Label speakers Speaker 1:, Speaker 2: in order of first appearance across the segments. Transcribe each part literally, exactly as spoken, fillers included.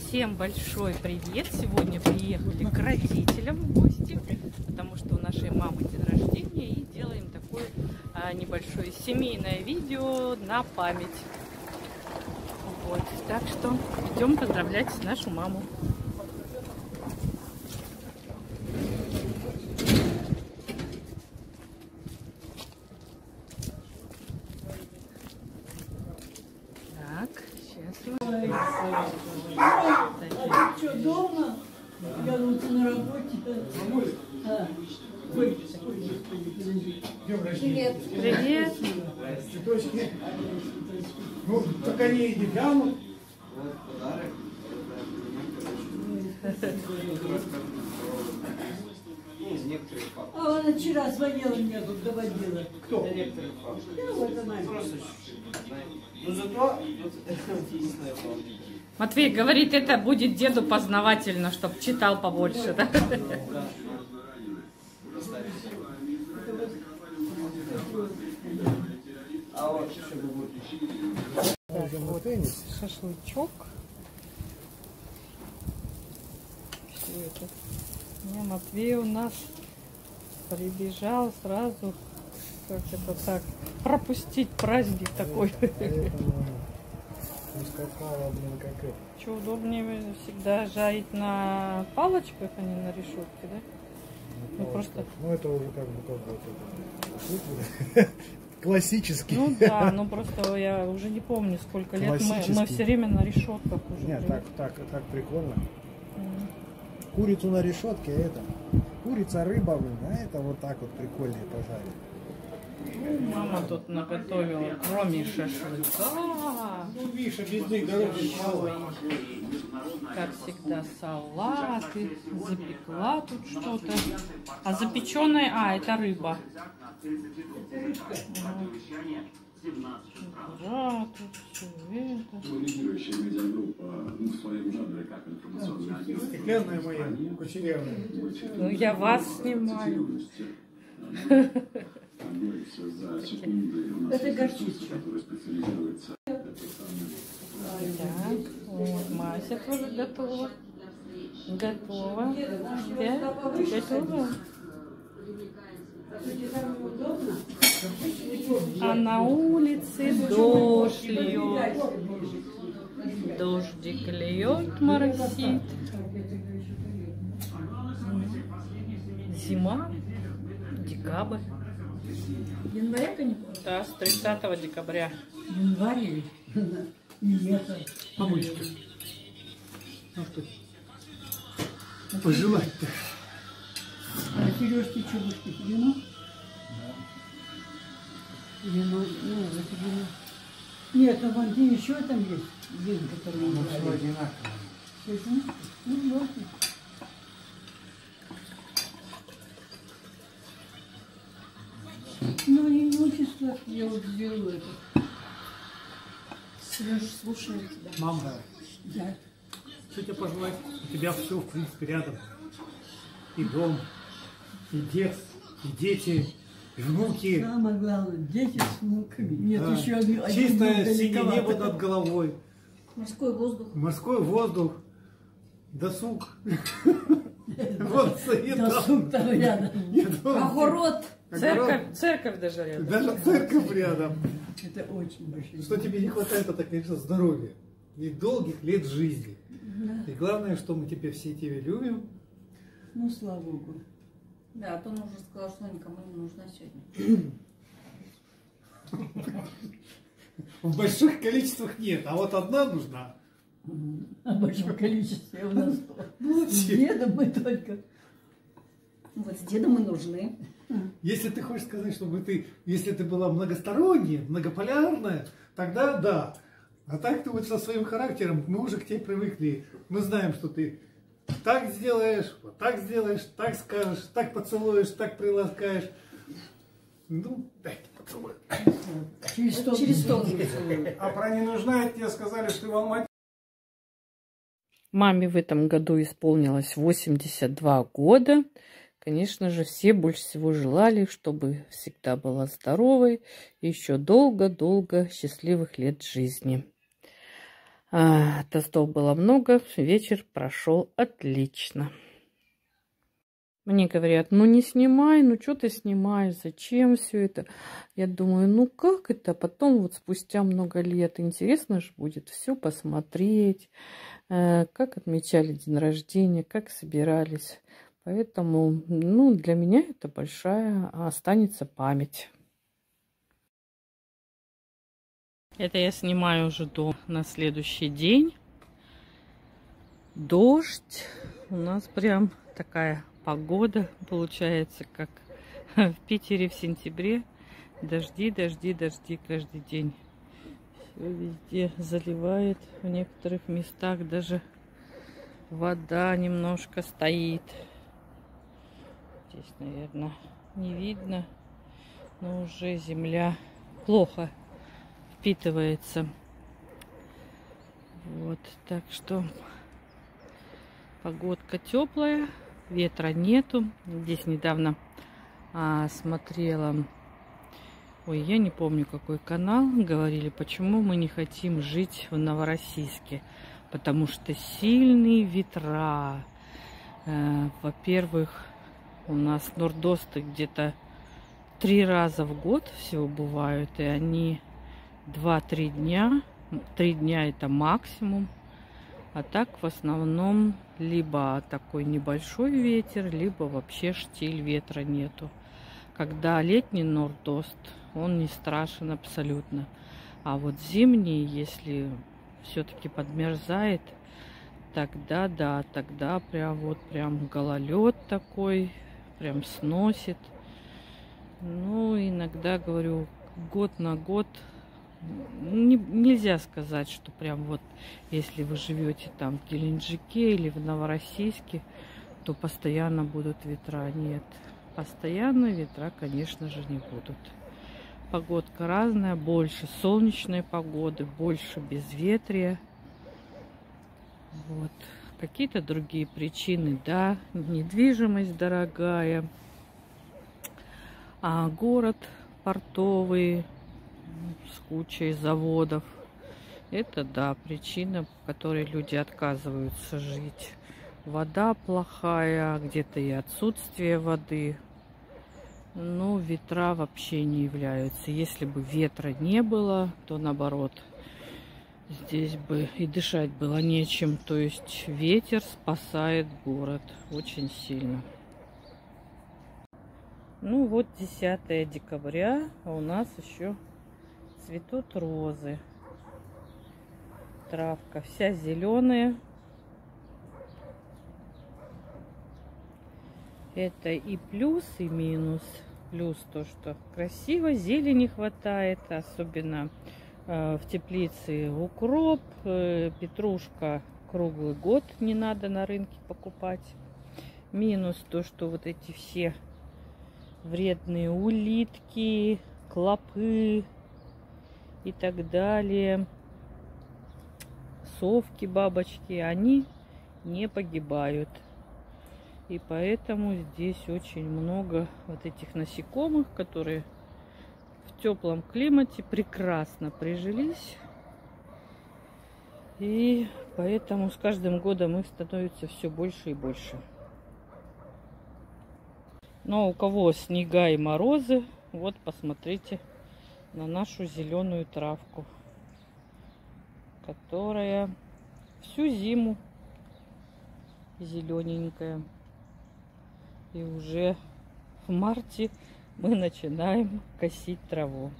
Speaker 1: Всем большой привет! Сегодня приехали к родителям в гости, потому что у нашей мамы день рождения, и делаем такое а, небольшое семейное видео на память. Вот, так что идем поздравлять нашу маму. Так, сейчас мы...
Speaker 2: А ты что, дома? Я лучше на работе. А. Привет.
Speaker 1: Привет.
Speaker 3: Цветочки. Ну, так они и не вянут.
Speaker 2: А она вчера звонила мне, тут доводила.
Speaker 3: Кто?
Speaker 2: Да, вот она.
Speaker 4: Ну зато...
Speaker 1: Матвей говорит, это будет деду познавательно, чтобы читал побольше, да?
Speaker 4: А вот еще будет.
Speaker 1: Так, вот шашлычок. Все это. Ну, Матвей у нас прибежал сразу, как это так, пропустить праздник такой. Что удобнее всегда жарить на палочках, а не на решетке, да? Ну, просто...
Speaker 3: Ну это уже как бы как классический.
Speaker 1: Ну да, ну просто я уже не помню, сколько лет мы, мы все время на решетках уже.
Speaker 3: Нет, так, так, так прикольно. Mm. Курицу на решетке, это курица, рыба, блин, а это вот так вот прикольнее пожарить.
Speaker 1: Ну, мама тут наготовила, кроме шашлыка.
Speaker 3: Ну, Миша, без них дороги мало.
Speaker 1: Как всегда, салаты, запекла тут что-то. А запеченная, а, это рыба. Да, тут все это.
Speaker 3: Стеклянная моя, кучерявая.
Speaker 1: Ну, я вас снимаю.
Speaker 2: Это горчичка.
Speaker 1: Так, вот, Мася тоже готова. Готова. Опять? Опять уже? А на улице дождь льет. Дождик льет, моросит. Зима, декабрь.
Speaker 2: Января, конечно?
Speaker 1: Да, с тридцатого декабря.
Speaker 2: Январь или? Нет.
Speaker 3: Помычки. Ну что? Пожелать-то.
Speaker 2: А Сережки что будешь пить? Вино? Да. Вино, ну, это вино. Нет, а вон где еще там есть вин, который мы брали.
Speaker 3: Все одинаково.
Speaker 2: Все одинаково? Ну, ладно. Ну, они не очень сладкие, я вот сделаю это.
Speaker 5: Сереж, слушаю тебя.
Speaker 3: Мама,
Speaker 2: Да.
Speaker 3: что тебе пожелать? У тебя все, в принципе, рядом. И дом, и дед, и дети, и внуки.
Speaker 2: Самое главное, дети с внуками. Нет,
Speaker 3: Да.
Speaker 2: еще один.
Speaker 3: Чистое
Speaker 2: один
Speaker 3: синее
Speaker 2: далековато.
Speaker 3: небо над головой.
Speaker 5: Морской воздух.
Speaker 3: Морской воздух. Досуг. Вот стоит там.
Speaker 2: Досуг-то рядом.
Speaker 5: Огород.
Speaker 1: Церковь, церковь даже рядом.
Speaker 3: Даже церковь рядом.
Speaker 2: Это очень большой.
Speaker 3: Что тебе не хватает, это, конечно, здоровья. И долгих лет жизни.
Speaker 2: Да.
Speaker 3: И главное, что мы тебя все тебя любим.
Speaker 2: Ну, слава Богу.
Speaker 5: Да, а то он уже сказал, что никому не нужна сегодня.
Speaker 3: В больших количествах нет, а вот одна нужна.
Speaker 2: А в большом количестве у нас
Speaker 3: Ну,
Speaker 2: с дедом мы только.
Speaker 5: Вот с дедом мы нужны.
Speaker 3: Если ты хочешь сказать, чтобы ты, если ты была многосторонняя, многополярная, тогда да. А так ты вот со своим характером, мы уже к тебе привыкли. Мы знаем, что ты так сделаешь, вот так сделаешь, так скажешь, так поцелуешь, так приласкаешь. Ну, дайте поцелуй.
Speaker 2: Через стол.
Speaker 5: Через стол.
Speaker 3: А про не нужна, тебе сказали, что ты в Алмате.
Speaker 1: Маме в этом году исполнилось восемьдесят два года. Конечно же, все больше всего желали, чтобы всегда была здоровой и еще долго-долго счастливых лет жизни. А, тостов было много, вечер прошел отлично. Мне говорят, ну не снимай, ну что ты снимаешь, зачем все это? Я думаю, ну как это? Потом вот спустя много лет интересно же будет все посмотреть, э, как отмечали день рождения, как собирались. Поэтому, ну, для меня это большая останется память. Это я снимаю уже дом на следующий день. Дождь. У нас прям такая погода получается, как в Питере в сентябре. Дожди, дожди, дожди каждый день. Все везде заливает. В некоторых местах даже вода немножко стоит. Здесь, наверное, не видно. Но уже земля плохо впитывается. Вот, так что погодка теплая, ветра нету. Здесь недавно а, смотрела, ой, я не помню какой канал, говорили, почему мы не хотим жить в Новороссийске. Потому что сильные ветра. Э, во-первых, у нас нордосты где-то три раза в год всего бывают, и они два-три дня. Три дня это максимум. А так в основном либо такой небольшой ветер, либо вообще штиль, ветра нету. Когда летний нордост, он не страшен абсолютно. А вот зимний, если все-таки подмерзает, тогда да, тогда прям вот прям гололед такой, прям сносит. Ну, иногда, говорю, год на год не, нельзя сказать, что прям вот, если вы живете там в Геленджике или в Новороссийске, то постоянно будут ветра. Нет, постоянно ветра, конечно же, не будут. Погодка разная, больше солнечной погоды, больше безветрия. Вот. Какие-то другие причины, да, недвижимость дорогая, а город портовый с кучей заводов. Это, да, причина, по которой люди отказываются жить. Вода плохая, где-то и отсутствие воды. Но ветра вообще не являются. Если бы ветра не было, то наоборот, здесь бы и дышать было нечем. То есть ветер спасает город очень сильно. Ну вот десятое декабря, а у нас еще цветут розы. Травка вся зеленая. Это и плюс, и минус. Плюс то, что красиво, зелени хватает, особенно э, в теплице укроп, э, петрушка круглый год не надо на рынке покупать. Минус то, что вот эти все вредные улитки, клопы и так далее, совки, бабочки, они не погибают. И поэтому здесь очень много вот этих насекомых, которые в теплом климате прекрасно прижились. И поэтому с каждым годом их становится все больше и больше. Но у кого снега и морозы, вот посмотрите на нашу зеленую травку, которая всю зиму зелененькая. И уже в марте мы начинаем косить траву.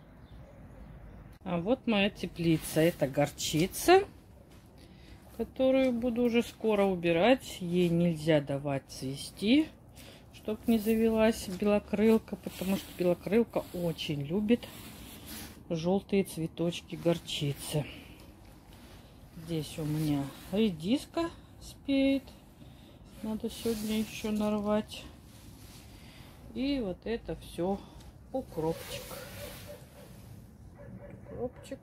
Speaker 1: А вот моя теплица. Это горчица, которую буду уже скоро убирать. Ей нельзя давать цвести, чтобы не завелась белокрылка, потому что белокрылка очень любит желтые цветочки горчицы. Здесь у меня редиска спеет. Надо сегодня еще нарвать. И вот это все укропчик. Укропчик.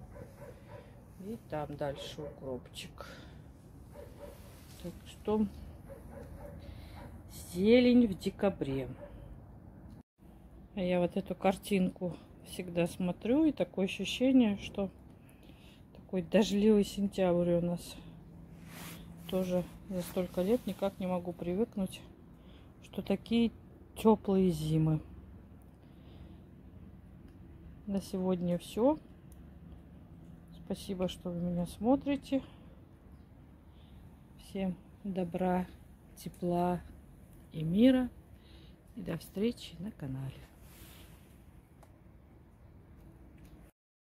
Speaker 1: И там дальше укропчик. Так что зелень в декабре. А я вот эту картинку всегда смотрю, и такое ощущение, что Такой дождливый сентябрь у нас. Тоже за столько лет никак не могу привыкнуть, что такие теплые зимы. На сегодня все. Спасибо, что вы меня смотрите. Всем добра, тепла и мира. И до встречи на канале.